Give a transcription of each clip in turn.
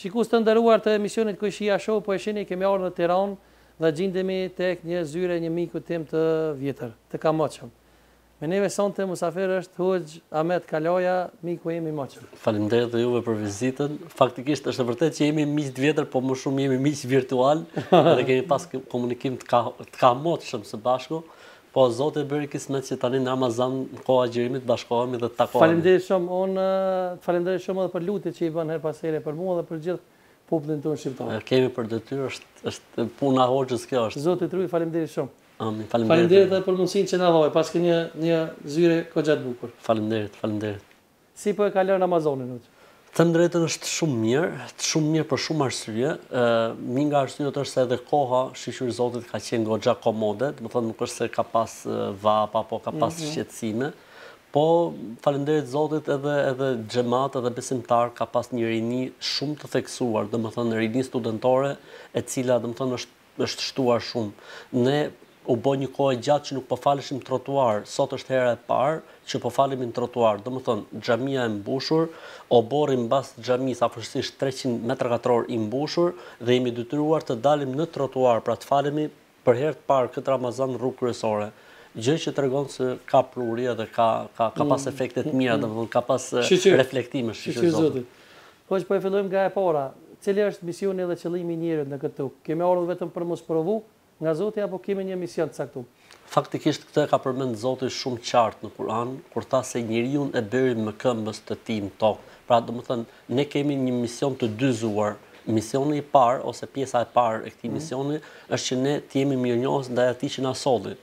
Shikus të nderuar të emisionit Këshia Show, po e shihni kemi ardhur në Tiranë dhe gjendemi tek një zyre një miku tim të vjetër, të kamoqëm. Me neve sonte musafir është Hoxh Ahmet Kalaja, miku im i moqëm. Faleminderit dhe juve për vizitën. Faktikisht është e vërtetë që jemi miq të vjetër, po më shumë jemi miq virtual dhe kemi pas komunikim të kamoqëm së bashku. Po Zoti e bëri kismet që tani në Ramazan në kohë agjërimit bashkohemi dhe të takohemi. Faleminderit shumë, unë faleminderit shumë edhe për lutjet që i bën her pas here për mua dhe për gjithë popullin tonë shqiptar. Kemi për detyrë, është puna hoxhës kjo është. Zoti t'ruaj, faleminderit shumë. Amin, Faleminderit edhe për mundësinë që na dhoi, paske një zyre goxha të bukur. Faleminderit. Si po e kalon Ramazanin hoxh? Them drejtën është shumë mirë për shumë arsye. Një nga arsyet është se edhe koha shiqyr Zotit ka qenë goxha komode, do të thonë nuk është se ka pas vapa apo ka pas shqetësime, po falënderit Zotit edhe xhamat edhe besimtar ka pas një rini shumë të theksuar, do të thonë rini studentore e cila do të thonë është shtuar shumë. Ne u bë një kohë gjatë që nuk po faleshim trotuar. Sot është hera e parë që po falemi në trotuar. Domethënë xhamia e mbushur, oborri mbas xhamisë afërsisht 300 m2 i mbushur dhe jemi detyruar të dalim në trotuar pra të falemi për herë të parë këtë Ramazan rrugë kryesore. Gjë që tregon se ka prurje dhe ka pas efekte të mira, domethënë ka pas reflektime shqyrë Zotit. Hoxh, po e fillojmë nga e para. Cili është misioni dhe qëllimi i njerit në këtë tokë? Kemi ardhur vetëm për mos provu nga Zoti apo kemi një mision të caktuar? Faktikisht këtë ka përmend Zoti shumë qartë në Kur'an, kur tha se njeriu e bëri me këmbës të tij në tokë. Pra domethënë ne kemi një mision të dyzuar. Misioni i parë ose pjesa e parë e këtij misioni është që ne të jemi mirënjohës ndaj atij që na solli.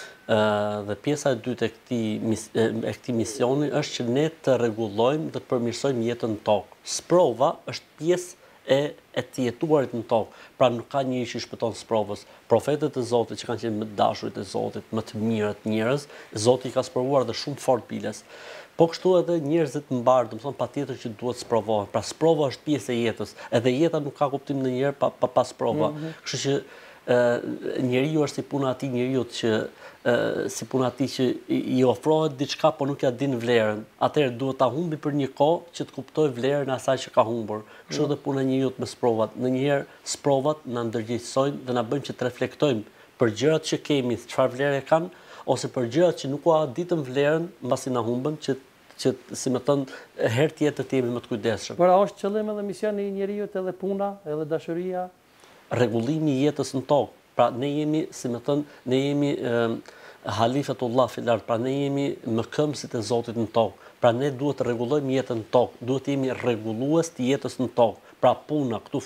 Dhe pjesa e dytë e këtij misioni është që ne të rregullojmë dhe të përmirësojmë jetën në tokë. Sprova është pjesë e të jetuarit në tokë. Pra nuk ka njëri që shpëton sprovës. Profetët e Zotit që kanë qenë më të dashurit e Zotit, më të mirët njerëz, Zoti i ka sprovuar dhe shumë fort biles. Po kështu edhe njerëzit mbar, do të thonë patjetër që duhet sprovohen. Pra sprova është pjesë e jetës. Edhe jeta nuk ka kuptim ndonjëherë pa sprova. Kështu që njeriu është si puna e atij njeriu që i ofrohet diçka po nuk ja din vlerën. Atëherë duhet ta humbi për një kohë që të kuptojë vlerën e asaj që ka humbur. Kështu edhe puna e njeriu me sprovat. Ndonjëherë sprovat na ndërgjegjësojnë dhe na bëjnë që të reflektojmë për gjërat që kemi, çfarë vlerë kanë, ose për gjërat që nuk ua ditën vlerën mbasi na humbën që si më thënë, herë tjetër të jemi më të kujdesshëm. Por a është qëllim edhe misioni i njeriu edhe puna, edhe dashuria? Rregullimi i jetës në tokë. Pra ne jemi, si më thënë, ne jemi halifetullah fil ard, pra ne jemi mëkëmësit e Zotit në tokë. Pra ne duhet të rregullojmë jetën në tokë, duhet të jemi rregullues të jetës në tokë. Pra puna, këtu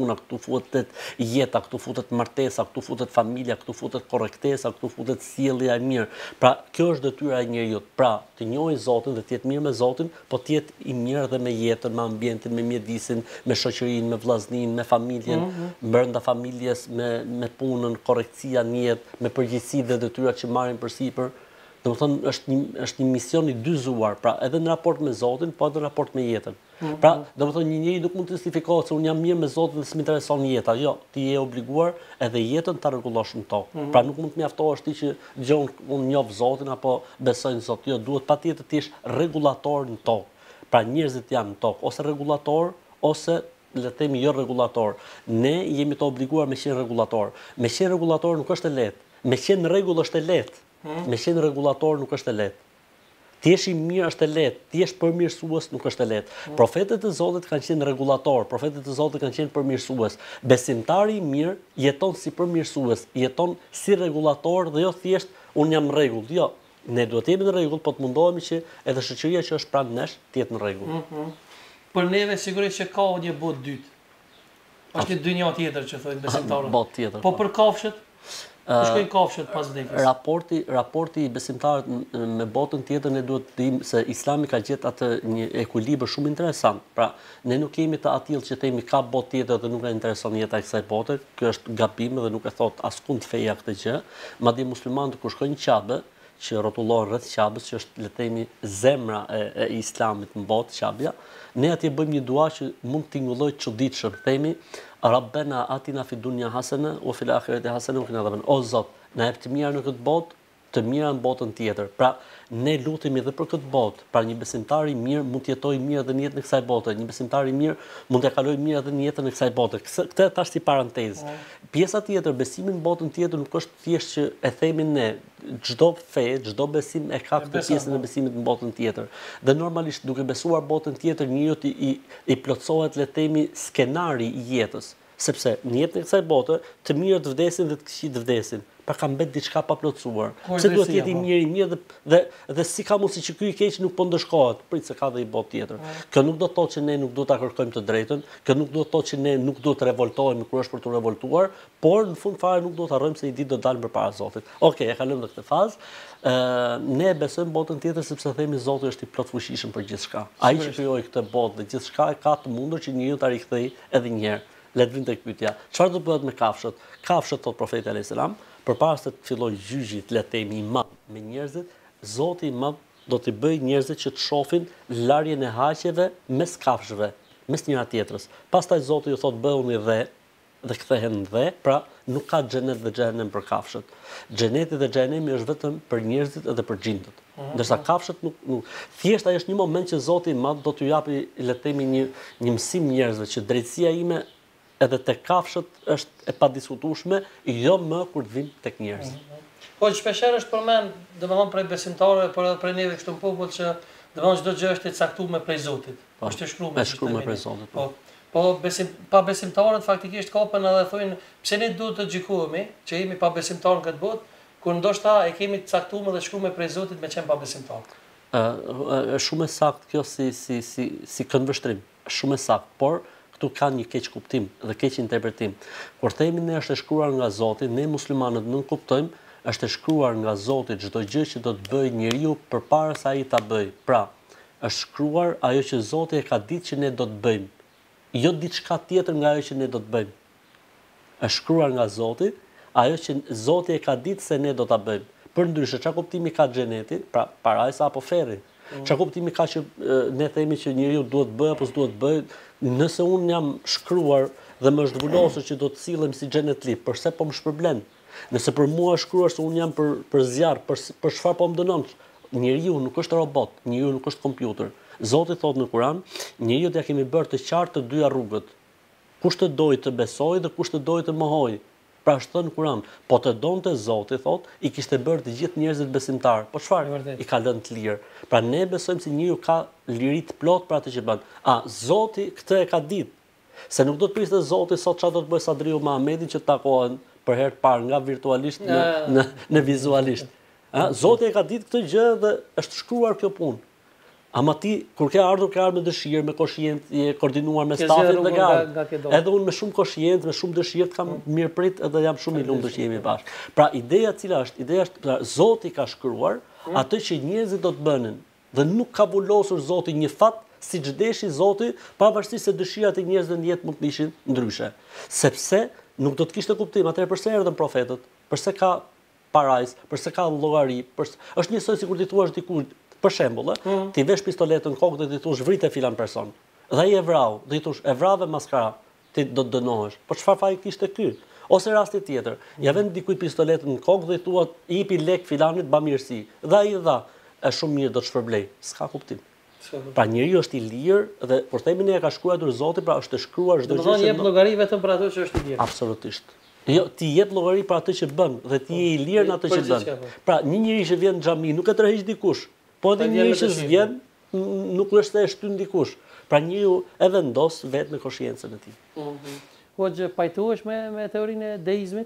futet jeta, këtu futet martesa, këtu futet familja, këtu futet korrektesa, këtu futet sjellja e mirë. Pra kjo është detyra e njeriu. Pra të njohë Zotin dhe të jetë mirë me Zotin, po të jetë i mirë edhe me jetën, me ambientin, me mjedisin, me shoqërinë, me vllazninë, me familjen, brenda familjes, me punën, korrektësia në jetë, me përgjegjësitë dhe detyrat që marrin përsipër. Domethënë është një mision i dyzuar, pra edhe në raport me Zotin, po edhe në raport me jetën. Pra, domethënë një njeri nuk mund të justifikohet se unë jam mirë me Zotin dhe s'më intereson jeta. Jo, ti je obliguar edhe jetën ta rregullosh në tokë. Pra nuk mund të mjaftohesh ti që dëgjon unë njoh Zotin apo besoj në Zot. Jo, duhet patjetër të jesh rregullator në tokë. Pra njerëzit janë në tokë ose rregullator ose le të themi jo rregullator. Ne jemi të obliguar me qenë rregullator. Me qenë rregullator nuk është e lehtë. Me qenë në rregull është e lehtë. Me qenë rregullator nuk është e lehtë. Ti jesh i mirë është e lehtë, ti jesh përmirësues nuk është e lehtë. Profetët e Zotit kanë qenë rregullator, profetët e Zotit kanë qenë përmirësues. Besimtari i mirë jeton si përmirësues, jeton si rregullator dhe jo thjesht unë jam në rregull. Jo, ne duhet të jemi në rregull, po të mundohemi që edhe shoqëria që është pranë nesh të jetë në rregull. Për neve sigurisht që ka një botë dytë. Është një dynjë tjetër që thonë besimtarët. Botë tjetër. Po për kafshët shkojnë kafshët pas vdekjes. Raporti i besimtarit me botën tjetër ne duhet të dimë se Islami ka gjetë atë një ekuilibër shumë interesant. Pra, ne nuk jemi të atill që themi ka botë tjetër dhe nuk na intereson jeta e kësaj bote. Kjo është gabim dhe nuk e thot askund feja këtë gjë. Madje muslimanët kur shkojnë në Qabe, që rrotullohen rreth Qabës, që është le të themi zemra e Islamit në botë, Qabja, ne atje bëjmë një dua që mund të tingëllojë çuditshëm. Themi Rabbena atina fid dunya hasana wa fil akhirati hasana wa qina adhaban. O Zot, na jep të mirë në këtë botë të mira në botën tjetër. Pra, ne lutemi edhe për këtë botë. Pra, një besimtar i mirë mund të jetojë mirë edhe në jetën e kësaj bote. Një besimtar i mirë mund të kalojë mirë edhe në jetën e kësaj bote. Këtë tash si parantezë. Pjesa tjetër, besimi në botën tjetër nuk është thjesht që e themi ne, çdo fe, çdo besim e ka këtë pjesën e besimit në botën tjetër. Dhe normalisht duke besuar botën tjetër, njeriu i plotësohet le të themi skenari i jetës. Sepse në jetën e kësaj bote të mirët vdesin dhe të këqijt vdesin. Pra ka mbet diçka pa plotësuar. Pse duhet të jetë i mirë dhe si ka mundësi që ky i keq nuk po ndeshkohet, prit se ka dhe i botë tjetër. Kjo nuk do të thotë që ne nuk duhet ta kërkojmë të drejtën, kjo nuk do të thotë që ne nuk duhet të revoltohemi kur është për të revoltuar, por në fund fare nuk duhet të harrojmë se një ditë do të dalim përpara Zotit. Okej, e kalojmë në këtë fazë. Ne besojmë botën tjetër sepse themi Zoti është i plotfuqishëm për gjithçka. Ai që krijoi këtë botë dhe gjithçka e ka të mundur që njeriu ta rikthejë edhe një herë. Le të vinte tek pyetja. Çfarë do bëhet me kafshët? Kafshët, thot profeti alayhis salam, përpara se të fillojë gjyqi le të themi i madh me njerëzit, Zoti i madh do t'i bëjë njerëzit që të shohin larjen e haqeve mes kafshëve, mes njëra tjetrës. Pastaj Zoti ju thot bëhuni dhe kthehen dhe, pra nuk ka xhenet dhe xhenem për kafshët. Xheneti dhe xhenemi është vetëm për njerëzit edhe për xhindët. Ndërsa kafshët nuk. Thjesht ai është një moment që Zoti i madh do t'ju japi le të themi një mësim njerëzve që drejtësia ime edhe tek kafshët është e padiskutueshme, jo më kur të vim tek njerëzit. Po shpeshherë është përmend, domethënë prej besimtarëve, por edhe prej neve këtu në popull që domethënë çdo gjë është e caktuar prej Zotit. Është e shkruar prej Zotit. Po pa besimtarët faktikisht kapen edhe thonë pse ne duhet të gjykohemi që jemi pa besimtar në këtë botë, kur ndoshta e kemi të caktuar dhe shkruar prej Zotit me qenë pa besimtar. Është shumë e saktë kjo si këndvështrim. Shumë e saktë, por këtu ka një keq kuptim dhe keq interpretim. Kur themi ne është e shkruar nga Zoti, ne muslimanët nuk kuptojmë, është e shkruar nga Zoti çdo gjë që do të bëjë njeriu përpara se ai ta bëjë. Pra, është shkruar ajo që Zoti e ka ditë që ne do të bëjmë, jo diçka tjetër nga ajo që ne do të bëjmë. Është shkruar nga Zoti ajo që Zoti e ka ditë se ne do ta bëjmë. Përndryshe, çfarë kuptimi ka xheneti? Pra, parajsa apo ferri? Çfarë kuptimi ka që ne themi që njeriu duhet bëj apo s'duhet bëj? Nëse unë jam shkruar dhe më është vulosur që do të sillem si xhenet lip, përse po më shpërblen? Nëse për mua është shkruar se unë jam për zjarr, për çfarë po më dënon? Njeriu nuk është robot, njeriu nuk është kompjuter. Zoti thot në Kur'an, njeriu t'ia kemi bërë të qartë të dyja rrugët. Kush të dojë të besojë dhe kush të dojë të mohojë. Pra është thënë në Kur'an, po të donte Zoti thot, i kishte bërë të gjithë njerëzit besimtar. Po çfarë? I ka lënë të lirë. Pra ne besojmë se njeriu ka liri të plot për atë që bën. Zoti këtë e ka ditë. Se nuk do të priste Zoti sot çfarë do të bëjë Sadriu me Ahmetin që të takohen për herë të parë nga virtualisht në vizualisht. Zoti e ka ditë këtë gjë dhe është shkruar kjo punë. Ama ti, kur ke ardhur me dëshirë, me koshient, je koordinuar me stafin dhe edhe unë me shumë koshient, me shumë dëshirë, kam mirëprit edhe jam shumë i lumtur që jemi bashkë. Pra, ideja është, Zoti ka shkruar atë që njerëzit do të bënin, dhe nuk ka vulosur Zoti një fat, si çdeshi Zoti, pavarësisht se dëshirat e njerëzve në jetë mund të ishin ndryshe. Sepse nuk do të kishte kuptim, atëherë pse erdhën profetët, pse ka parajs, pse ka llogari, është njësoj sikur ti thuash dikujt. Për shembull, ti vesh pistoletën në kokë dhe ti thosh vrite filan person. Dhe ai e vrau, dhe ti thosh e vrave maskara, ti do të dënohesh. Po çfarë faji kishte ky? Ose rasti tjetër, ja vend dikujt pistoletën në kokë dhe i thuat i jepi lek filanit bamirësi. Dhe ai dha, është shumë mirë, do të shpërblej. S'ka kuptim. Pra njeriu është i lirë dhe kur themi ne e ka shkruar Zoti, pra është e shkruar çdo gjë. Do të jep llogari vetëm për ato që është i lirë. Absolutisht. Jo, ti jep llogari për atë që bën dhe ti je i lirë në atë që bën. Pra një njeri që vjen në xhami nuk e tërheq dikush. Po edhe njëri që s'vjen, nuk është e shtyn dikush. Pra njeriu e vendos vetë në konsciencën e tij. Po që pajtohesh me teorinë e deizmit?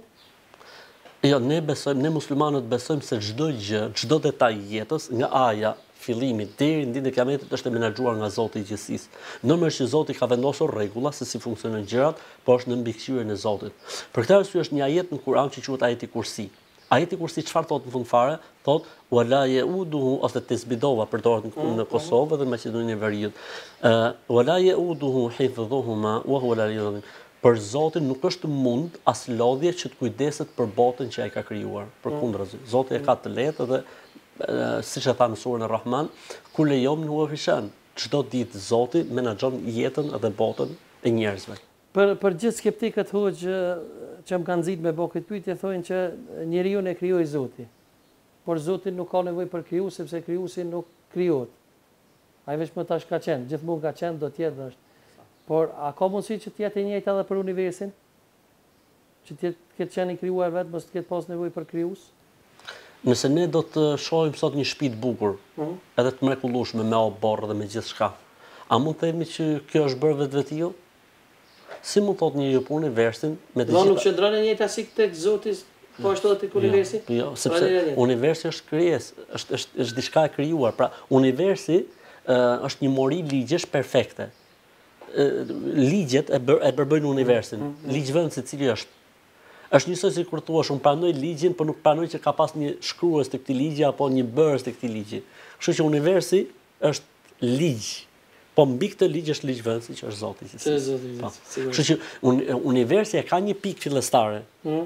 Jo, ne muslimanët besojmë se çdo gjë, çdo detaj i jetës, nga aja, fillimi deri në ditën e Kiametit është e menaxhuar nga Zoti i gjithësisë. Normalisht që Zoti ka vendosur rregulla se si funksionojnë gjërat, por është në mbikëqyrjen e Zotit. Për këtë arsye është një ajet në Kur'an që quhet ajeti Kursi. Ajeti Kursi çfarë thotë në fund fare? Thotë wala yauduhu ose tesbidova përdoret në Kosovë dhe në Maqedoninë e Veriut. Wala yauduhu hifdhuhuma wa huwa al-aliyyul azim. Për Zotin nuk është mund as lodhje që të kujdeset për botën që ai ka krijuar. Përkundrazi, Zoti e ka të lehtë dhe siç e tha në surën Ar-Rahman, kullu yawmin huwa fi shan. Çdo ditë Zoti menaxhon jetën dhe botën e njerëzve. Për gjithë skeptikët hoxh që më kanë nxit me bë këtë pyetje thonë që njeriu e krijoi Zoti. por Zoti nuk ka nevojë për kriju, sepse krijuesi nuk krijohet. Ai vetëm tash ka qenë, gjithmonë ka qenë, do të jetë është. Por a ka mundësi që të jetë e njëjtë edhe për universin? Që të ketë qenë i krijuar vetë, mos të ketë pas nevojë për krijues? Nëse ne do të shohim sot një shtëpi të bukur, edhe të mrekullueshme me oborr dhe me gjithçka, a mund të themi që kjo është bërë vetvetio? Si mund thotë njeriu për universin me të gjitha? Nuk qëndron e njëjta si tek Zoti, po ashtu edhe tek universi? Jo, sepse universi është krijesë, është diçka e krijuar. Pra, universi është një mori ligjesh perfekte. Ligjet e përbëjnë universin. Ligjvendësi i cili është njësoj si kur thua, unë pranoj ligjin, por nuk pranoj që ka pas një shkrues të këtij ligji apo një bërës të këtij ligji. Kështu që universi është ligj. Po mbi këtë ligj është ligjvendësi që është Zoti. Kështu që universi e ka një pikë fillestare.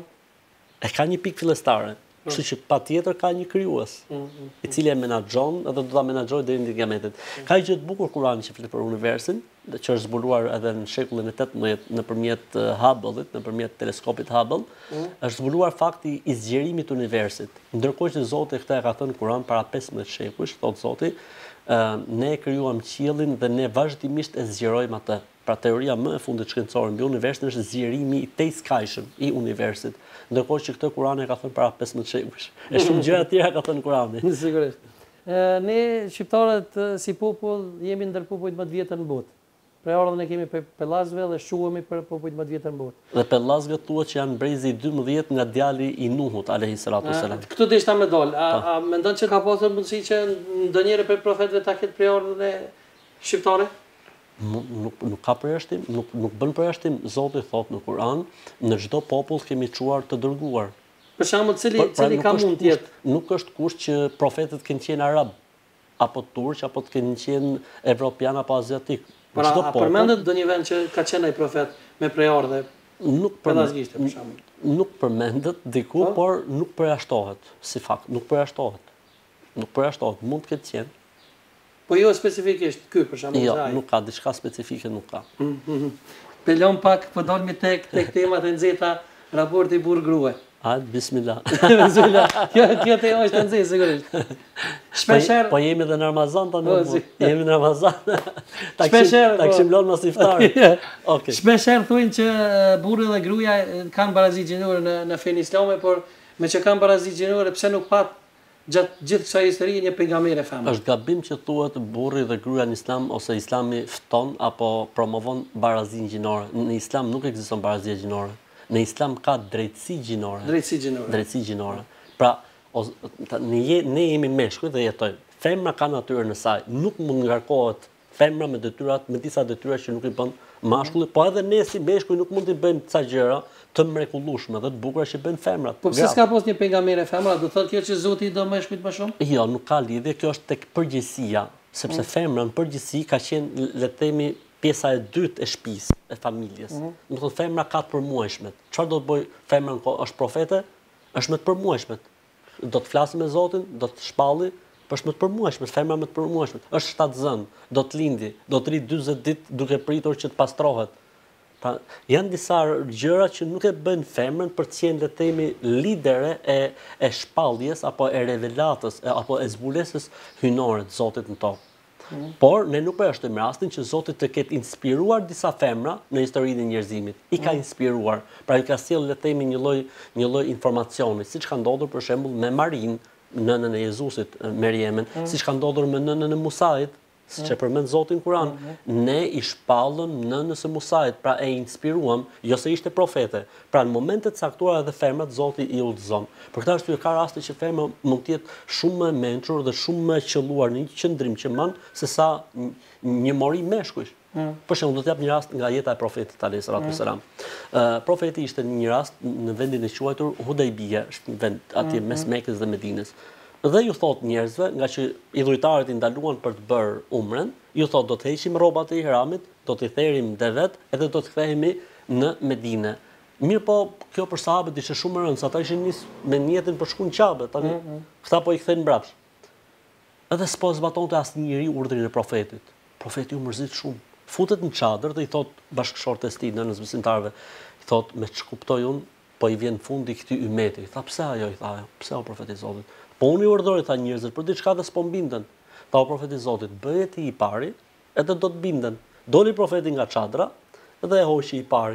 Kështu që patjetër ka një krijues, i cili e menaxhon edhe do ta menaxhojë deri në kiametin. Ka një gjë të bukur Kurani që flet për universin, që është zbuluar edhe në shekullin e 18 nëpërmjet Hubble-it, nëpërmjet teleskopit Hubble, është zbuluar fakti i zgjerimit të universit. Ndërkohë që Zoti këtë e ka thënë Kur'an para 15 shekujsh, thotë Zoti, ne krijuam qiellin dhe ne vazhdimisht e zgjerojmë atë. Pra teoria më e fundit shkencore mbi universin është zgjerimi i tejskajshëm i universit. Ndërkohë që këtë Kurani e ka thënë para 15 shekujsh. E shumë gjëra të tjera ka thënë Kurani. Sigurisht. Ne shqiptarët si popull jemi ndër popujt më të vjetër në botë. Pra ardhën e kemi për pellazëve dhe shuhemi për popujt më të vjetër në botë. Dhe pellazëve thuhet që janë brezi 12 nga djali i Nuhut alayhi salatu wasalam. Këtu deshta me dal. A mendon që ka pasur mundësi që ndonjëherë për profetëve ta ketë prej ardhën e shqiptare? Nuk ka përjashtim, nuk bën përjashtim. Zoti thotë në Kur'an, në çdo popull kemi çuar të dërguar. Për shembull, cili ka mund të jetë? Nuk është kusht që profetët kanë qenë arab, apo turq, apo të kanë qenë evropian apo aziatik. Por a përmendet ndonjë vend që ka qenë ai profet me prejardhë? Nuk përmendet diku, por nuk përjashtohet si fakt, nuk përjashtohet. Mund të ketë qenë. Po jo specifikisht ky për shembull. Jo, nuk ka diçka specifike, nuk ka. Pelon pak po dalmi tek temat e nxehta, raporti burr-grua. Bismillah. Kjo tema është e nxehtë sigurisht. Shpeshherë po jemi edhe në Ramazan tani. Jemi në Ramazan. Ta kishim lënë mos iftar. Okej. Shpeshherë thonë që burri dhe gruaja kanë barazi gjinore në fenë islame, por me që kanë barazi gjinore, pse nuk pat gjatë gjithë kësaj historie një pejgamber e femër? Është gabim që thuhet burri dhe gruaja në Islam ose Islami fton apo promovon barazinë gjinore. Në Islam nuk ekziston barazia gjinore. Në Islam ka drejtësi gjinore. Drejtësi gjinore. Pra, ne jemi meshkuj dhe jetojmë. Femra ka natyrën e saj. Nuk mund ngarkohet femra me disa detyra që nuk i bën mashkulli, po edhe ne si meshkuj nuk mund t'i bëjmë ca gjëra të mrekullueshme dhe të bukura që bëjnë femrat. Po pse s'ka pas një pejgamber e femra, do thotë kjo që Zoti do meshkujt më shumë? Jo, nuk ka lidhje, kjo është tek përgjegjësia, sepse femra në përgjegjësi ka qenë, le të themi, pjesa e dytë e shtëpisë, e familjes. Do thotë femra ka të përmuajshmet. Çfarë do të bëj femra është profete? Është me të përmuajshmet. Do të flasë me Zotin, do të shpalli, por është me të përmuajshmet, femra me të përmuajshmet. Është shtatzën, do të lindi, do të rri 40 ditë duke pritur që të pastrohet. Pra, janë disa gjëra që nuk e bën femrën për të qenë, le të themi, lidere e shpalljes apo e revelatës apo e zbulesës hynore të Zotit në tokë. Por ne nuk përjashtojmë rastin që Zoti të ketë inspiruar disa femra në historinë e njerëzimit. I ka inspiruar, pra i ka sjellë, le të themi, një lloj informacioni, siç ka ndodhur për shembull me Marin, nënën e Jezusit, Meriemen, siç ka ndodhur me nënën e Musait, siç e përmend Zoti në Kur'an. Ne i shpallëm nënës së Musait, pra e inspiruam, jo se ishte profete. Pra në momente të caktuara edhe femrat Zoti i udhëzon. Për këtë arsye ka raste që femra mund të jetë shumë më e mençur dhe shumë më e qelluar në një qendrim që mban sesa një mori meshkujsh. Për shembull, do të jap një rast nga jeta e profetit alayhis salatu wasalam. Profeti ishte në një rast në vendin e quajtur Hudaybiyah, është një vend atje mes Mekës dhe Medinës. Dhe ju thot njerëzve, nga që idhujtarët i ndaluan për të bërë umren, ju thot do të heqim rrobat e ihramit, do t'i therim devet, edhe do të kthehemi në Medinë. Mirë po, kjo për sahabët ishte shumë e rëndë, sa ata ishin nisë me njetin për shku në Qabe, tani këta po i kthejnë mbrapsht. Edhe s'po zbatonte asnjëri urdhrin e profetit. Profeti u mërzit shumë. Futet në çadër dhe i thot bashkëshortes tij, nënës besimtarëve, i thot me ç'kuptoj unë, po i vjen fundi këtij ymeti. Tha pse ajo, i tha ajo, pse o profeti i Zotit? Po unë i urdhëroi tha njerëzit për diçka dhe s'po mbindën. Tha o profeti i Zotit, bëje ti i pari, edhe do të binden. Doli profeti nga çadra dhe e hoqi i pari.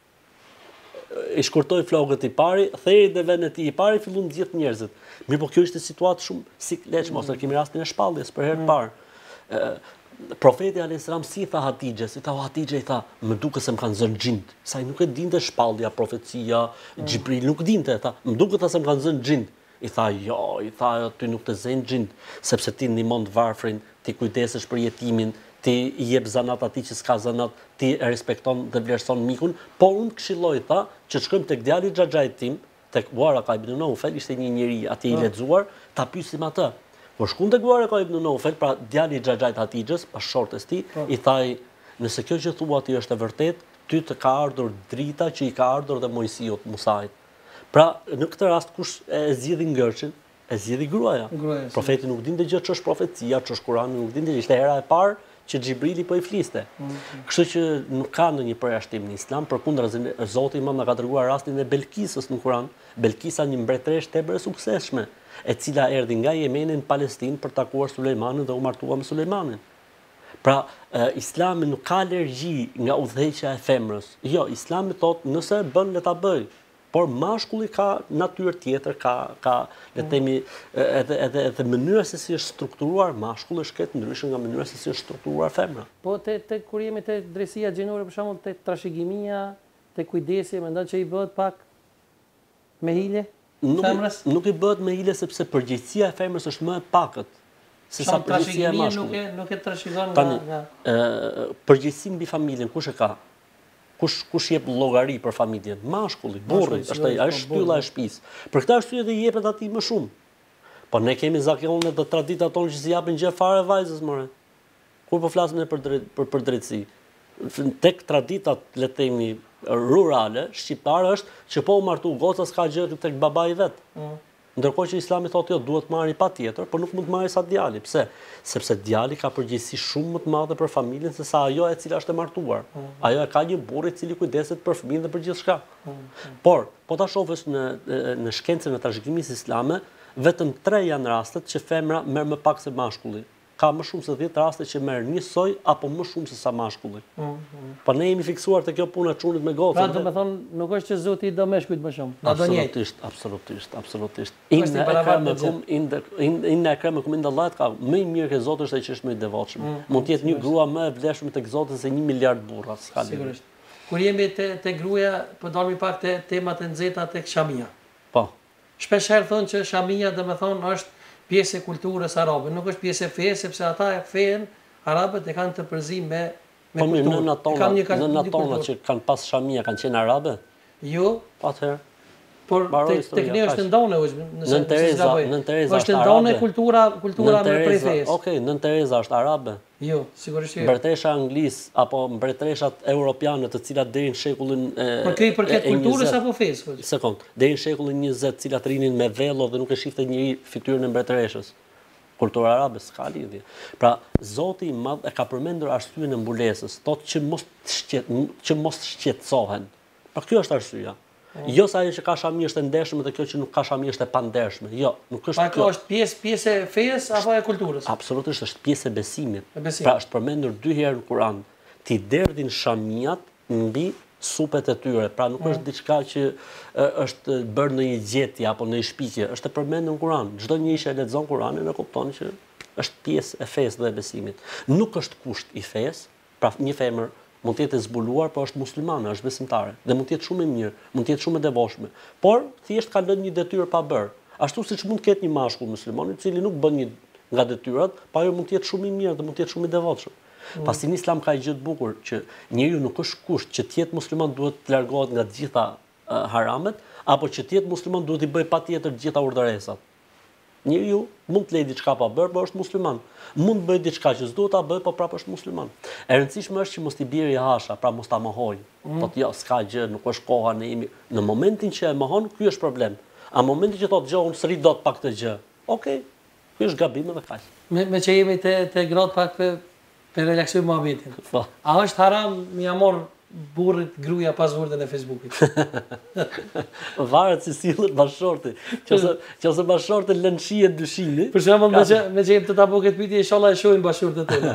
I shkurtoi flokët i pari, theri dhe vend e tij i pari, filluan të gjithë njerëzit. Mirë, po kjo ishte situatë shumë sikletshme, ose kemi rastin e shpalljes për herë të parë. Profeti alayhis salam si tha Hatixhes, i tha Hatixhe, i tha, më duket se më kanë zënë xhind. Sa i nuk e dinte shpallja, profecia, Xhibril nuk dinte, tha, më duket se më kanë zënë xhind. I tha, jo, i tha, ty nuk të zënë xhind, sepse ti ndihmon të varfrin, ti kujdesesh për jetimin, ti i jep zanat atij që s'ka zanat, ti e respekton dhe vlerëson mikun, por unë këshilloj, tha, që të shkojmë tek djali i Xhaxhait tim, tek Waraka ibn Nawfal, ishte një njeri atij i lexuar, ta pyesim atë. Po shkon tek Waraka ibn Nawfal, pra djali i Xhaxhait Hatixhes, pas shortes tij, i thaj, nëse kjo që thua ti është e vërtet, ty të ka ardhur drita që i ka ardhur dhe Mojsiut, Musait. Pra, në këtë rast kush e zgjidhi ngërçin? E zgjidhi gruaja. Profeti nuk dinte gjë ç'është profecia, ç'është Kurani, nuk dinte, ishte hera e parë që Xhibrili po i fliste. Kështu që nuk ka ndonjë përjashtim në Islam, përkundrazi Zoti Imam na ka treguar rastin e Belkisës në Kur'an. Belkisa një mbretëreshe tepër e suksesshme, e cila erdhi nga Jemeni në Palestinë për të takuar Sulejmanin dhe u martua me Sulejmanin. Pra, Islami nuk ka alergji nga udhëheqja e femrës. Jo, Islami thotë nëse bën le ta bëj. Por mashkulli ka natyrë tjetër, ka le të themi edhe mënyra se si është strukturuar mashkulli është këtë ndryshe nga mënyra se si është strukturuar femra. Po kur jemi te drejtësia gjinore, për shembull, te trashëgimia, te kujdesi, mendon që i bëhet pak me hile femrës? Nuk i bëhet me hile sepse përgjegjësia e femrës është më e pakët se sa përgjegjësia e mashkullit. Nuk e trashëgon nga përgjegjësia mbi familjen kush e ka? Kush jep llogari për familjen? Mashkulli, burri, është shtylla e shtëpisë. Për këtë arsye dhe i jepet atij më shumë. Po ne kemi zakonet dhe traditat tonë që si japin gjë fare vajzës more. Kur po flasim ne për drejtësi. Tek traditat, le të themi, rurale, shqiptare është që po u martu goca s'ka gjë tek babai vet. Ndërkohë që Islami thotë jo, duhet marrë patjetër, por nuk mund të marrë sa djali. Pse? Sepse djali ka përgjegjësi shumë më të madhe për familjen se sa ajo e cila është e martuar. Ajo e ka një burr i cili kujdeset për fëmijën dhe për gjithçka. Por, po ta shohësh në shkencën e trashëgimisë islame, vetëm 3 janë rastet që femra merr më pak se mashkulli. Ka më shumë se 10 raste që merr njësoj apo më shumë se sa mashkulli. Po ne jemi fiksuar te kjo puna çunit me gocën. Pra, do të thonë, nuk është që Zoti i do meshkujt më shumë. Na do njëjtë. Absolutisht. Inna akramakum inda Allahit ka më i mirë ke Zoti është ai që është më i devotshëm. Mund të jetë një grua më e vlefshme tek Zoti se 1 miliard burra, s'ka lidhje. Sigurisht. Kur jemi te gruaja, po dalmi pak te temat e nxehta tek shamia. Po. Shpesh herë thonë që shamia, domethënë, është pjesë e kulturës arabe, nuk është pjesë e fesë, sepse ata e fen arabët e kanë të përzim me kulturë. Po mirë, në tona që kanë pas shamia kanë qenë arabe? Jo. Atëherë. Por tek ne është ndonë, nëse Nën Tereza është ndonë kultura me prej fesë. Okej, Nën Tereza është arabe? Jo, sigurisht jo. Mbretëresha anglis apo mbretëreshat europiane të cilat deri në shekullin për këtë kulturës apo fesë? Sekond, deri në shekullin 20, të cilat rinin me vello dhe nuk e shifte njëri fytyrën e mbretëreshës. Kultura arabe s'ka lidhje. Pra, Zoti i Madh e ka përmendur arsyeën e mbulesës, thotë që mos shqetësohen. Pra kjo është arsyeja. Jo sa ajo që ka shami është e ndershme dhe kjo që nuk ka shami është e pandershme. Jo, nuk është kjo. Kjo është pjesë e fesë apo e kulturës? Absolutisht është pjesë e besimit. Pra është përmendur 2 herë në Kur'an. Ti derdhin shamiat mbi supet e tyre. Pra nuk është diçka që është bërë në një gjetje apo në një shpikje, është e përmendur në Kur'an. Çdo njeri që e lexon Kur'anin e kupton që është pjesë e fesë dhe e besimit. Nuk është kusht i fesë, pra një femër mund të jetë e zbuluar, por është muslimane, është besimtare dhe mund të jetë shumë e mirë, mund të jetë shumë e devotshme. Por thjesht ka lënë një detyrë pa bërë. Ashtu siç mund të ketë një mashkull musliman, i cili nuk bën një nga detyrat, pa ajo mund të jetë shumë i mirë dhe mund të jetë shumë i devotshëm. Pasi në Islam ka një gjë të bukur që njeriu nuk është kusht që të jetë musliman duhet të largohet nga të gjitha haramet, apo që të jetë musliman duhet i bëj patjetër të gjitha urdhëresat. Njeriu mund të lejë diçka pa bërë, por është musliman. Mund të bëjë diçka që s'duhet ta bëjë, por prapë është musliman. E rëndësishme është që mos t'i bjerë hasha, pra mos ta mohoj. Thotë jo, s'ka gjë, nuk është koha, ne jemi. Në momentin që e mohon, ky është problem. A momentin që thotë gjë, unë s'rri dot pa këtë gjë. Okej. Ky është gabim edhe kaq. Me që jemi te gratë pak për relaksojmë muhabetin. A është haram mi amor burrit gruaja paswordën e Facebookit? Varet si sillet bashorti. Qose bashorti lën shije dyshimi. Për shembull, me që të ta bëj këtë pyetje, inshallah e shohim bashortët tona.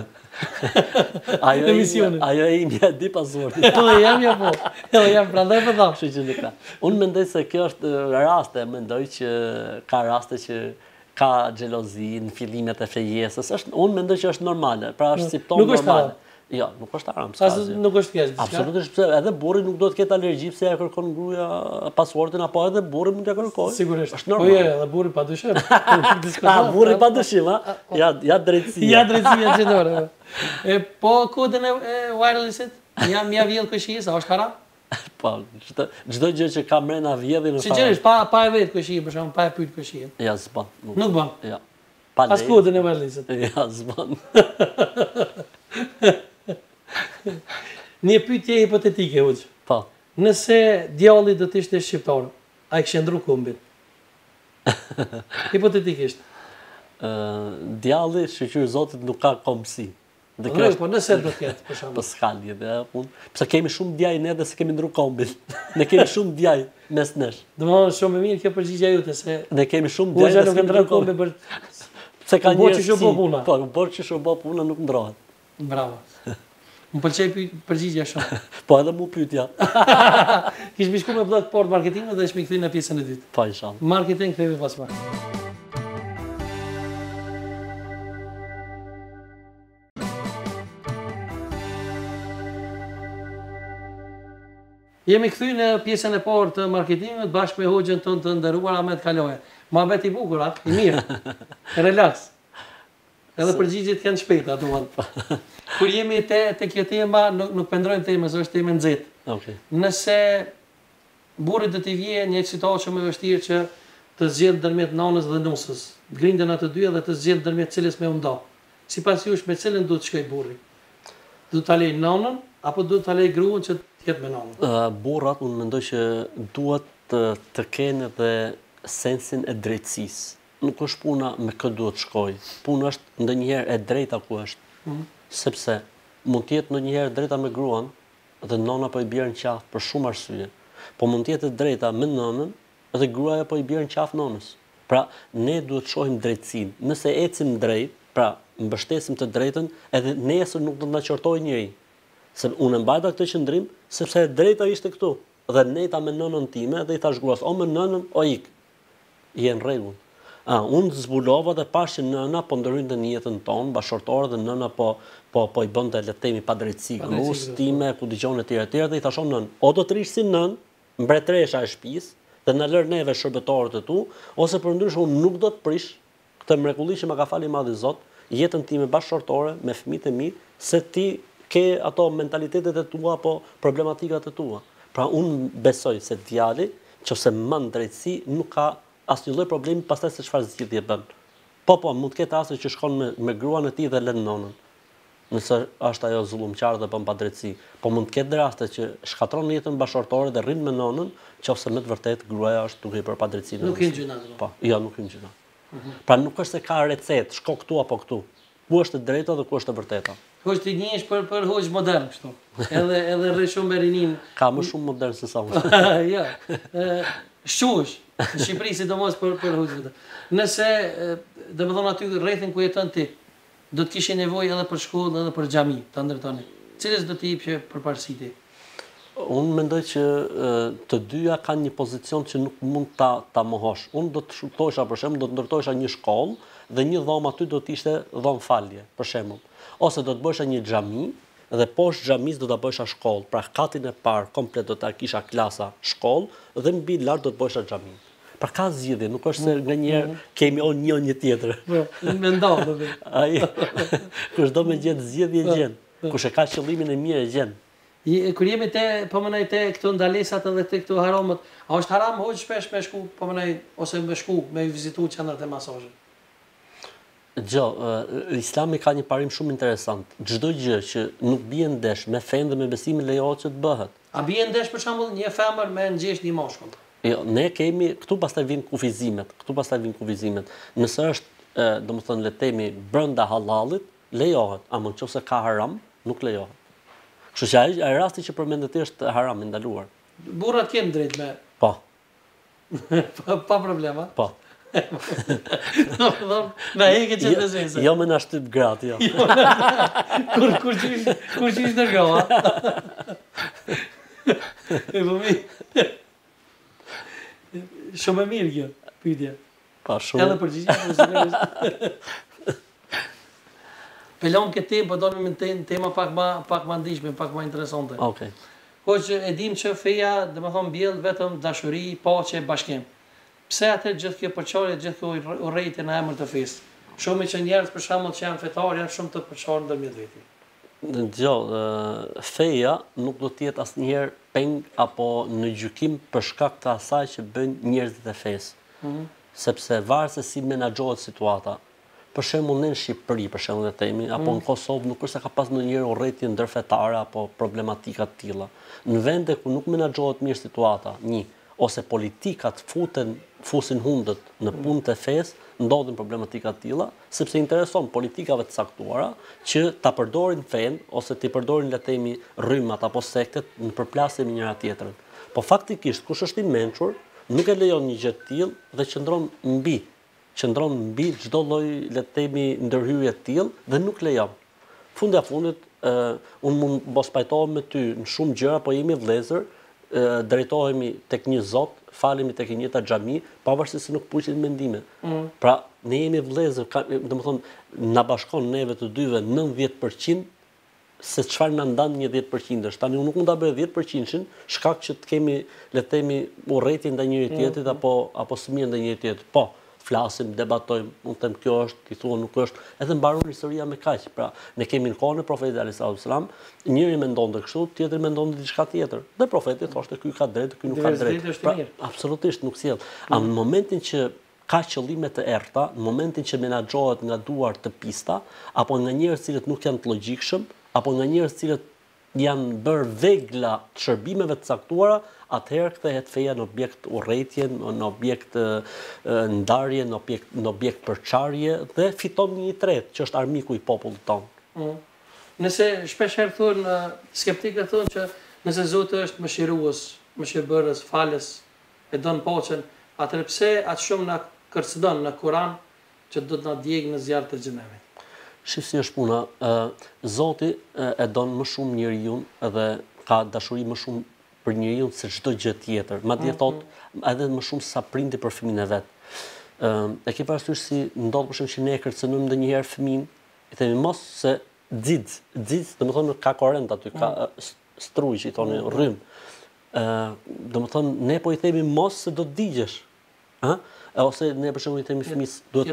Ajo e imja di paswordin. Edhe jam ja po. Edhe jam prandaj po them. Kështu që ka. Unë mendoj se kjo është raste, mendoj që ka raste që ka xhelozi në fillimet e fejesës. Unë mendoj që është normale, pra është simptom normal. Jo, nuk është haram. Nuk është keq. Absolutisht, pse edhe burri nuk do të ketë alergji pse ja kërkon gruaja paswordin, apo edhe burri mund t'ja kërkojë. Sigurisht. Është normal. Po jo, edhe burri padyshim. Burri padyshim, ha? Ja drejtësia. Ja drejtësia çdore. Po kodën e wirelessit, jam ja vjedh këshia, është haram? Po, çdo gjë që ka mrena vjedhin në fare. Sinqerisht, pa e vet këshia, për shembull, pa e pyet këshia. Ja, s'bën. Nuk bën. Ja. Pa as kodën e wirelessit. Ja, s'bën. Një pyetje hipotetike, Hoxh. Po. Nëse djalli do të ishte shqiptar, ai kishte ndru kombin. Hipotetikisht. Djalli, shqyr Zotit, nuk ka kombësi. Po nëse do të ketë, për shembull. Po s'ka lidhje, pse kemi shumë djaj ne dhe se kemi ndru kombin. Ne kemi shumë djaj mes nesh. Domethënë shumë e mirë kjo përgjigjja jote se ne kemi shumë djaj dhe nuk ndron kombin për pse ka njerëz që puna. Po, por që shoh puna nuk ndrohet. Bravo. Më pëlqej përgjigjja shumë. Po edhe mu pyetja. Kish më shku me blog port marketing dhe shmi kthej në pjesën e dytë. Po inshallah. Marketing kthehemi pas pak. Jemi kthy në pjesën e parë të marketingut bashkë me Hoxhën tonë të nderuar Ahmet Kaloja. Mohabet i bukur, i mirë. Relax. Edhe përgjigjet kanë shpejta, domethënë. Kur jemi te kjo tema, nuk pendrojmë temën, është temë nxehtë. Okej. Nëse burri do t'i vijë një situatë shumë e vështirë që të zgjedh ndërmjet nanës dhe nusës, grinden ato dy dhe të zgjedh ndërmjet cilës me u nda. Sipas jush me cilën duhet të shkojë burri? Do ta lej nanën apo do ta lej gruan që të jetë me nanën? Burrat unë mendoj që duhet të kenë edhe sensin e drejtësisë. Nuk është puna me kë duhet shkoj. Puna është ndonjëherë e drejta ku është. Sepse mund të jetë ndonjëherë drejta me gruan dhe nona po i bjerë në qafë për shumë arsye. Po mund të jetë drejta me nënën dhe gruaja po i bjerë në qafë nënës. Pra ne duhet shohim drejtësinë. Nëse ecim drejt, pra mbështesim të drejtën, edhe nesër nuk do të na qortojë njëri. Se unë mbajta këtë qëndrim sepse e drejta ishte këtu. Dhe nejta me nënën time dhe i thash gruas, o me nënën, o ik. Je në rregull. Unë zbulova dhe pash që nëna po ndërhynte në jetën tonë bashkëtorë dhe nëna po i bënte le të themi padrejtësi gruas time, ku dëgjon etj dhe i thashon nën, o do të rish si nën, mbretëresha e shtëpisë dhe na lër neve shërbëtorët e tu, ose përndryshe unë nuk do të prish këtë mrekulli që më ka falë i Madhi Zot, jetën time bashkëtorë me fëmijët e mi, se ti ke ato mentalitetet e tua apo problematikat e tua. Pra unë besoj se djali, nëse mban drejtësi, nuk ka asnjë lloj problemi pastaj se çfarë zgjidhje bën. Po, mund të ketë raste që shkon me gruan e tij dhe lën nonën. Nëse është ajo zullumqare dhe bën padrejtësi. Po mund të ketë raste që shkatron jetën bashkëtorë dhe rrin me nonën, nëse me të vërtetë gruaja është duke i bërë padrejtësi. Nuk hyn gjuna. Po, jo, nuk hyn gjuna. Pra nuk është se ka recetë, shko këtu apo këtu. Ku është e drejta dhe ku është e vërteta. Hoxh ti njihesh për hoxh modern kështu. Edhe rri shumë me rinin. Ka më shumë modern se sa unë. Jo. Shquhesh. Në Shqipëri sidomos për hoxhët. Nëse domethënë aty rrethin ku jeton ti, do të kishe nevojë edhe për shkollë edhe për xhami, ta ndërtoni. Cilës do të jepje përparësi ti? Unë mendoj që të dyja kanë një pozicion që nuk mund ta mohosh. Unë do të shutosha për shembull, do të ndërtohesha një shkollë dhe një dhomë aty do të ishte dhomë falje, për shembull. Ose do të bëhesha një xhami dhe poshtë xhamis do ta bëhesha shkollë. Pra katin e parë komplet do ta kisha klasa shkollë dhe mbi lart do të bëhesha xhami. Pra ka zgjidhje, nuk është se nganjëherë kemi një tjetër. Po, mendon do të. Ai kush do me gjetë zgjidhje gjen. Kush e ka qëllimin e mirë e gjen. Kur jemi po mënoj te këto ndalesat edhe te këto haramët, a është haram hoxh shpesh me shku po mënoj ose me shku me vizitu qendrat e masazhit? Islami ka një parim shumë interesant. Çdo gjë që nuk bie ndesh me fenë dhe me besimin lejohet që të bëhet. A bie ndesh për shembull një femër me ngjeshtë një mashkull? Jo, ne kemi këtu pastaj vijnë kufizimet. Nëse është domethënë le të themi brenda hallallit, lejohet, ama nëse ka haram, nuk lejohet. Kështu që ai rasti që përmendet ti është haram i ndaluar. Burrat kanë drejt me Po. pa problema. Po. Na heke që të zese. Jo me na shtyp gratë, jo. Kur qysh dërgova. E vëmi. Shumë e mirë kjo, pyetja. Pa shumë. Edhe përgjigje. Pelon këtë temë, po donim në tema pak më ndihshme, pak më interesante. Okej. Po që e dim që feja, domethënë mbjell vetëm dashuri, paqe, bashkim. Pse atë gjithë kjo përçarje, gjithë kjo urrejtje në emër të fesë? Shumë që njerëz për shembull që janë fetar janë shumë të përçarë ndërmjet veti. Dgjoj, feja nuk do të jetë asnjëherë peng apo në gjykim për shkak të asaj që bëjnë njerëzit e fesë. Sepse varet se si menaxhohet situata. Për shembull në Shqipëri, për shembull le themi, apo në Kosovë nuk është se ka pas ndonjëherë urrëtie ndërfetare apo problematika të tilla. Në vende ku nuk menaxhohet mirë situata, ose politikat fusin hundët në punë të fesë, ndodhin problematika të tilla, sepse intereson politikave të caktuara që ta përdorin fen ose të përdorin le të themi rrymat apo sektet në përplasje me njëra tjetrën. Po faktikisht kush është i mençur nuk e lejon një gjë të tillë dhe qëndron mbi çdo lloj le të themi ndërhyrje të tillë dhe nuk lejon. Fundja fundit unë mund mos pajtohem me ty në shumë gjëra, po jemi vëllezër, drejtohemi tek një Zot, falemi tek e njëjta xhami, pavarësisht se nuk puqin mendime. Pra, ne jemi vëllezër, domethënë na bashkon neve të dyve 90% se çfarë na ndan një 10%. Tani unë nuk mund ta bëj 10%-shin, shkak që të kemi le të themi urrëtie ndaj njëri tjetrit apo sëmijë ndaj njëri tjetrit. Po, flasim, debatojmë, unë them kjo është, ti thua nuk është, edhe mbaron historia me kaq. Pra, ne kemi në kohën e Profetit alayhis salam, njëri mendonte kështu, tjetri mendonte diçka tjetër. Dhe Profeti thoshte ky ka drejt, ky nuk ka drejt. Pra, absolutisht nuk sjell. Në momentin që ka qëllime të errta, në momentin që menaxhohet nga duar të pista, apo nga njerëz cilët nuk janë të logjikshëm, apo nga njerëz cilët janë bërë vegla të shërbimeve të caktuara, atëherë kthehet feja në objekt urrëtie, në objekt ndarje, në objekt përçarje dhe fiton një tret që është armiku i popullit tonë. Nëse shpesh herë thonë skeptikët thonë që nëse Zoti është mëshirues, mëshirbërës, falës, e don paqen, atëherë pse atë shumë na kërcëdon në Kur'an që do të na djegë në zjarr të xhenemit? Shif si është puna, Zoti e don më shumë njeriu dhe ka dashuri më shumë për njeriu se çdo gjë tjetër. Madje thot edhe më shumë sa prindi për fëmin e vet. E ke parasysh si ndodh për shembull që ne e kërcënojmë ndonjëherë fëmin, i themi mos se xiz, domethënë ka korrent aty, ka struj që i thonë rrym. Domethënë ne po i themi mos se do të digjesh. Ose ne për shembull i themi fëmis duhet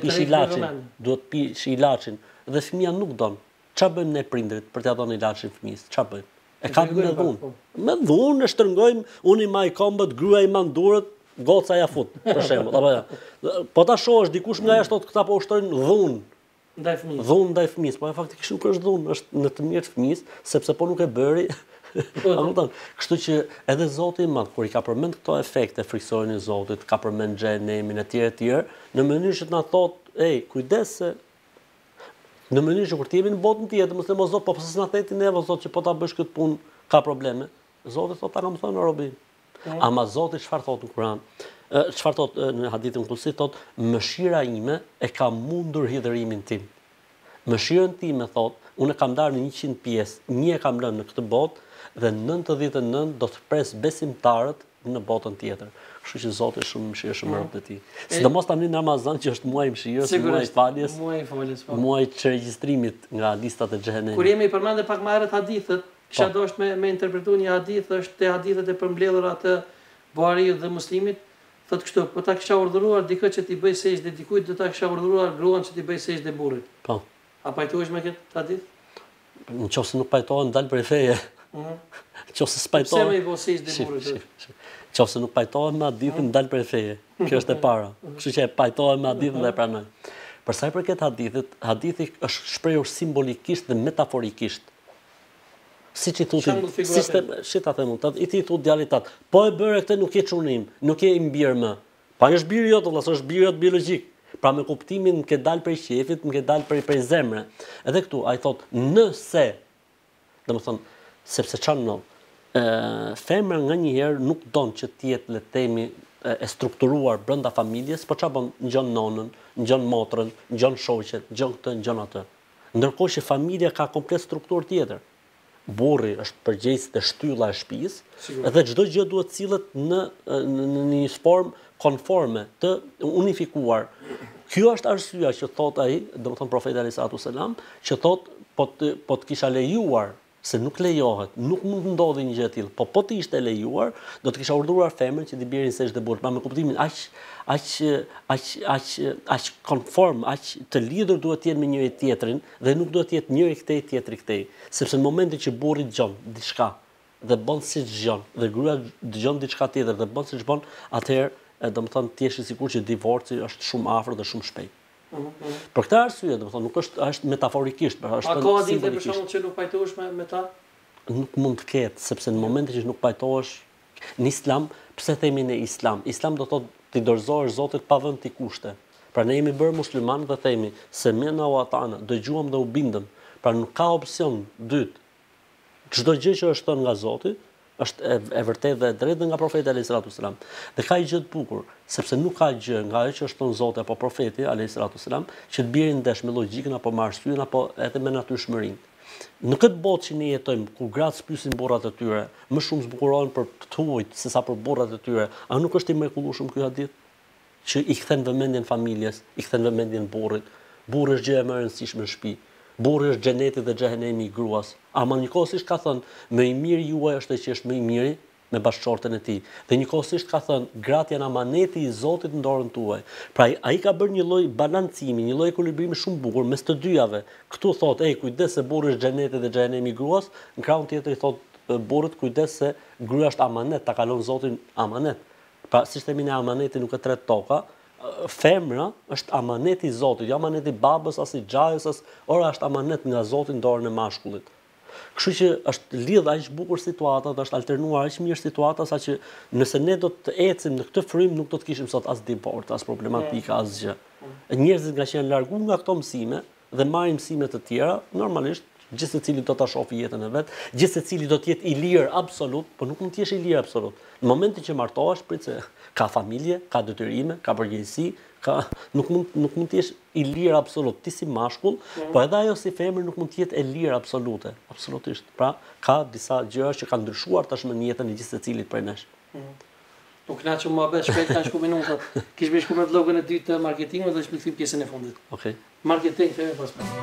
pish ilaçin, dhe fëmia nuk don. Ç'a bëjmë ne prindrit për t'ia dhënë ilaçin fëmis? Ç'a bëjmë? E kam me dhunë. Me dhunë e shtrëngojmë, unë i maj kombët, gruaja i mandurët, goca ja fut, për shembull. Apo ja. Po ta shohësh dikush nga jashtë thotë këta po ushtrojnë dhunë ndaj fëmisë. Dhunë ndaj fëmisë, po faktikisht nuk është dhunë, është në të mirë të fëmisë, sepse po nuk e bëri. Kështu që edhe Zoti i Madh kur i ka përmend këto efekte friksorin e Zotit, ka përmend xhenemin e tjerë, në mënyrë që të na thotë, kujdes se në mënyrë që kur të jemi në botën tjetër, mos e mos Zot, po pse s'na theti neve Zot që po ta bësh këtë punë ka probleme. Zoti thotë ta kam thënë robi. Ama Zoti çfarë thotë në Kur'an? Çfarë thotë në hadithin kutsi thotë, mëshira ime e ka mundur hidhërimin tim. Mëshirën time thotë, unë e kam ndarë në 100 pjesë, një e kam lënë në këtë botë dhe 99 do të pres besimtarët në botën tjetër. Kështu që Zoti është shumë mëshirshëm me robët e tij. Sidomos tani në Ramazan që është muaji i mëshirës, muaji i faljes, muaji i regjistrimit nga listat e xhenemit. Kur jemi përmendë pak më herët hadithët, kisha dashur me interpretuar një hadith, është te hadithet e përmbledhura të Buhariut dhe Muslimit, thotë kështu, po ta kisha urdhëruar dikë që t'i bëj sejdë dikujt, do ta kisha urdhëruar gruan që t'i bëj sejdë burrit. Po. A pajtohesh me këtë hadith? Nëse nuk pajtohen dal prej feje. Nëse s'pajtohen. Pse më i bëj sejdë burrit? Nëse nuk pajtohen me hadithin dal prej feje. Kjo është e para. Kështu që e pajtohen me hadithin dhe e pranoj. Për sa i përket hadithit, hadithi është shprehur simbolikisht dhe metaforikisht. Siç i thotë, si ta them unë, i thotë djalit tat, po e bëre këtë nuk je çunim, nuk je i mbir më. Pa është biri jot, vëlla, është biri jot biologjik. Pra me kuptimin më ke dal prej qefit, më ke dal prej zemre. Edhe këtu ai thotë, nëse, domethënë, sepse çfarë ndodh? Femra nganjëherë nuk don që të jetë le të themi e strukturuar brenda familjes, por çfarë bën? Ngjon nonën, ngjon motrën, ngjon shoqet, ngjon këtë, ngjon atë. Ndërkohë që familja ka komplet strukturë tjetër. Burri është përgjegjës dhe shtylla e shtëpisë dhe çdo gjë duhet cilët në një formë konforme të unifikuar. Kjo është arsyeja që thot ai, domethënë profeti alayhis salatu selam, që thot po të kisha lejuar, se nuk lejohet, nuk mund të ndodhi një gjë e tillë, po të ishte lejuar, do të kisha urdhëruar femrën që t'i bjerë në sejdë burrit, me kuptimin aq konform, aq të lidhur duhet të jenë me njëri tjetrin dhe nuk duhet të jetë njëri këtej, tjetri këtej, sepse në momentin që burri dëgjon diçka dhe bën siç dëgjon dhe gruaja dëgjon diçka tjetër dhe bën siç bën, atëherë domethënë ti je i sigurt që divorci është shumë afër dhe shumë shpejt. Për këtë arsye, domethënë nuk është metaforikisht, është simbolikisht. A ka ditë për shkakun që nuk pajtohesh me ta? Nuk mund të ketë, sepse në momentin që nuk pajtohesh në Islam, pse themi në Islam? Islam do thotë ti dorëzohesh Zotit pa vënë ti kushte. Pra ne jemi bërë musliman dhe themi se mena wa ata'na, dëgjuam dhe u bindëm. Pra nuk ka opsion dytë. Çdo gjë që është thënë nga Zoti është e vërtetë dhe e drejtë nga profeti alayhis salatu selam. Dhe ka një gjë të bukur, sepse nuk ka gjë nga ajo që është thënë Zoti apo profeti alayhis salatu selam që të bjerë ndesh me logjikën apo me arsyeën apo edhe me natyrshmërinë. Në këtë botë që ne jetojmë, ku gratë pyesin burrat e tyre, më shumë zbukurohen për të huajt sesa për burrat e tyre, a nuk është i mrekullueshëm ky hadith? Që i kthen vëmendjen familjes, i kthen vëmendjen burrit. Burri është gjë e më e rëndësishme në shtëpi. Burri është xheneti dhe xhehenemi i gruas. Ama njëkohësisht ka thënë, më i miri juaj është që është më i miri me bashkëshorten e tij. Dhe njëkohësisht ka thënë, gratë janë amaneti i Zotit në dorën tuaj. Pra ai ka bërë një lloj balancimi, një lloj ekuilibrimi shumë bukur mes të dyjave. Ktu thotë, kujdes se burri është xheneti dhe xhehenemi i gruas, në krahun tjetër i thotë burrit, kujdes se gruaja është amanet, ta kalon Zotin amanet. Pra siç themi ne, amaneti nuk e tret toka. Femra është amaneti i Zotit, jo amaneti i babës as i xhajës, ora është amanet nga Zoti në dorën e mashkullit. Kështu që është lidh aq bukur situata dhe është alternuar aq mirë situata saqë nëse ne do të ecim në këtë frym nuk do të kishim sot as divorc, as problematika, as gjë. Njerëzit nga që janë larguar nga këto mësime dhe marrin mësime të tjera, normalisht gjithë secili do ta shohë jetën e vet, gjithë secili do të jetë i lirë absolut, por nuk mund të jesh i lirë absolut. Në momentin që martohesh, prit se ka familje, ka detyrime, ka përgjegjësi, nuk mund të jesh i lirë absolut. Ti si mashkull, po edhe ajo si femër nuk mund të jetë e lirë absolute, absolutisht. Pra ka disa gjëra që kanë ndryshuar tashmë në jetën e gjithë secilit prej nesh. U kënaqem më bëj shpejt kanë shku minutat. Kish më shku me vlogun e dytë të marketingut dhe shpëtim pjesën e fundit. Okej. Marketing themi pas pak.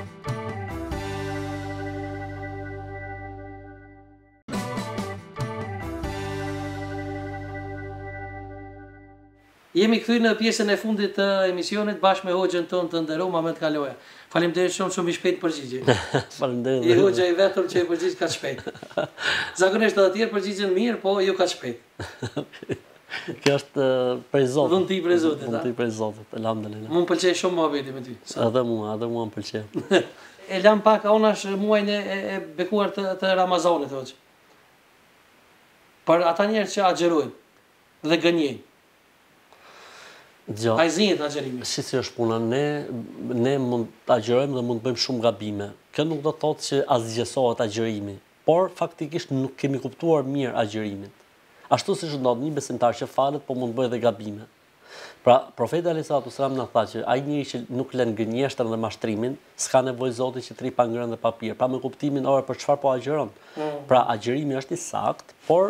Jemi kthyer në pjesën e fundit të emisionit bashkë me hoxhën tonë të nderuar Muhamet Kaloja. Faleminderit shumë i shpejt përgjigje. Faleminderit. I hoxha i vetëm që e përgjigj kaq shpejt. Zakonisht të tjerë përgjigjen mirë, po jo kaq shpejt. Kjo është prej Zotit. Vundi prej Zotit. Vundi prej Zotit. Elhamdulillah. Më pëlqej shumë mohabeti me ty. Edhe mua më pëlqen. E lam pak onash muajin e bekuar të Ramazanit hoxh. Për ata njerëz që agjerojnë dhe gënjejnë. Ai zinjet agjerimi. Si është puna, ne mund të agjerojmë dhe mund të bëjmë shumë gabime. Kjo nuk do të thotë që asgjësohet agjerimi, por faktikisht nuk kemi kuptuar mirë agjerimin. Ashtu siç ndodh një besimtar që falet, po mund të bëjë edhe gabime. Pra, profeti alayhis salatu selam na tha që ai njeri që nuk lën gënjeshtrën dhe mashtrimin, s'ka nevojë Zoti që tri pa ngrënë dhe pa pirë. Pra me kuptimin ora për çfarë po agjeron. Pra agjerimi është i saktë, por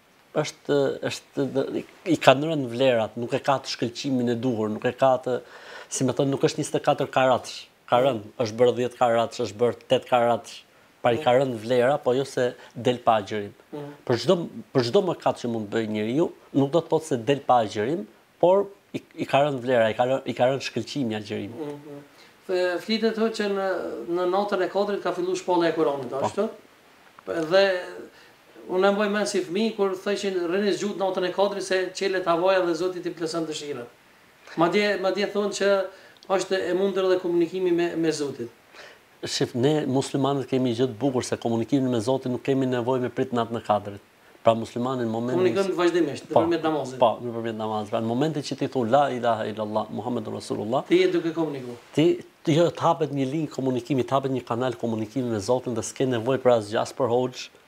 i ka rënë vlerat, nuk e ka të shkëlqimin e duhur, nuk e ka të, si më thënë, nuk është 24 karatësh. Ka rënë, është bërë 10 karatësh, është bërë 8 karatësh. Pra i ka rënë vlera, po jo se del pa agjerim. Për çdo mëkat që mund të bëjë njeriu, nuk do të thotë se del pa agjerim, por i ka rënë vlera, i ka rënë shkëlqimi agjerimit. Flitet që në natën e Kadrit ka filluar shpalla e Kuranit, ashtu? Dhe unë e mbaj mend si fëmijë kur thëshin rrini zgjut natën e Kadrit se çelet havaja dhe Zoti t'i plotson dëshirat. Madje thonë që është e mundur edhe komunikimi me Zotin. Shif, ne muslimanët kemi gjë të bukur se komunikimin me Zotin nuk kemi nevojë me prit natën e Kadrit. Pra muslimani në momentin komunikon vazhdimisht nëpërmjet namazit. Po, nëpërmjet namazit. Pra në momentin që ti thu la ilaha illallah Muhammedur Rasulullah, ti je duke komunikuar. Ti të hapet një linjë komunikimi, të hapet një kanal komunikimi me Zotin dhe s'ke nevojë për asgjë, as për hoxh,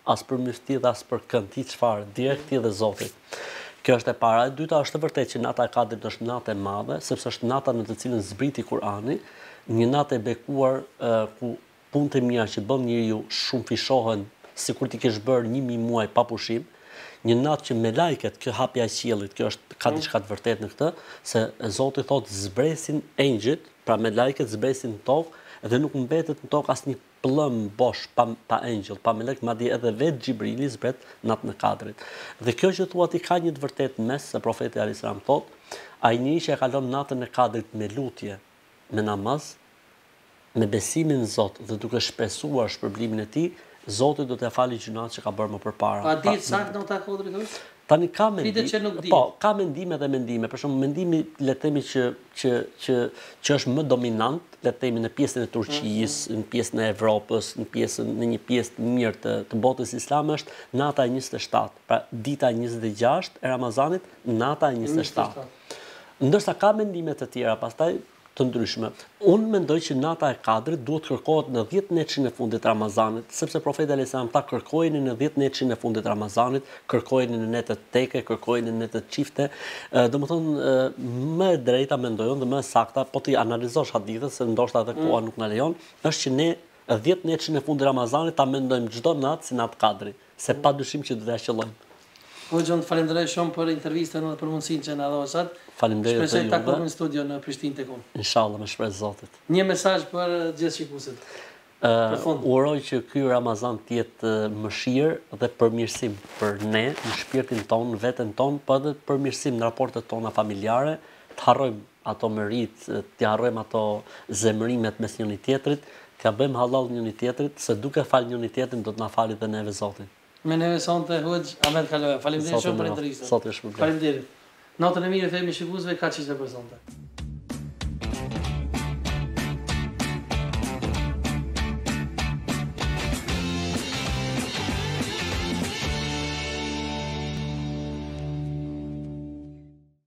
as për mysти dhe as për kënd, ti çfarë, direkt ti dhe Zotit. Kjo është e para. E dyta është vërtet që nata e Kadrit është natë e madhe, sepse është nata në të cilën zbriti Kurani, një natë e bekuar ku punët e mira që bën njeriu shumë fishohen, sikur ti kesh bërë 1000 muaj pa pushim. Një natë që me lajket, kjo hapja e qiellit, kjo është ka diçka të vërtetë në këtë, se Zoti thotë zbresin engjëjt, pra me lajket zbresin në tokë dhe nuk mbetet në tokë asnjë pllëm bosh pa engjëll, pa melek, madje edhe vetë Xhibrili zbret natën e Kadrit. Dhe kjo që thua ti ka një të vërtetë mes, se profeti alayhis salam thotë, ai njeriu që e kalon natën e Kadrit me lutje, me namaz, me besimin në Zot dhe duke shpresuar shpërblimin e tij, Zoti do t'ia falë gjunat që ka bërë më përpara. A ditë saktë nota e Kadrit është? Tani ka mendime. Që nuk di. Po, ka mendime dhe mendime. Për shembull, mendimi le të themi që është më dominant, le të themi në pjesën e Turqisë, në pjesën e Evropës, në një pjesë të mirë të botës islame është nata e 27. Pra dita e 26 e Ramazanit, nata e 27. Ndërsa ka mendime të tjera pastaj të ndryshme. Unë mendoj që nata e Kadrit duhet kërkohet në 10 netëshin e fundit Ramazanit, sepse profeti alayhis salam ta kërkojeni në 10 netëshin e fundit Ramazanit, kërkojeni në netët teke, kërkojeni në netët çifte. Domethënë më e drejta mendoj unë dhe më e sakta, po ti analizosh hadithet se ndoshta edhe koha nuk na lejon, është që ne 10 netëshin e fundit Ramazanit ta mendojmë çdo natë si natë Kadri, se padyshim që do ta qellojmë. Hoxhon, falenderoj shumë për intervistën dhe për mundësinë që na dhosat. Faleminderit. Shpresoj ta takojmë në studio në Prishtinë tek unë. Inshallah, me shpresë Zotit. Një mesazh për gjithë shikuesit. Uroj që ky Ramazan të jetë mëshirë dhe përmirësim për ne, në shpirtin ton, në veten ton, po edhe përmirësim në raportet tona familjare, të harrojmë ato merit, të harrojmë ato zemërimet mes njëri tjetrit, t'ia bëjmë halal njëri tjetrit, se duke fal njëri tjetrin do të na falë dhe neve Zoti. Me neve sonte Hoxh Ahmed Kaloja. Faleminderit shumë për intervistën. Sot është problem. Faleminderit. Natën e mirë themi shikuesve, kaq ishte për sonte.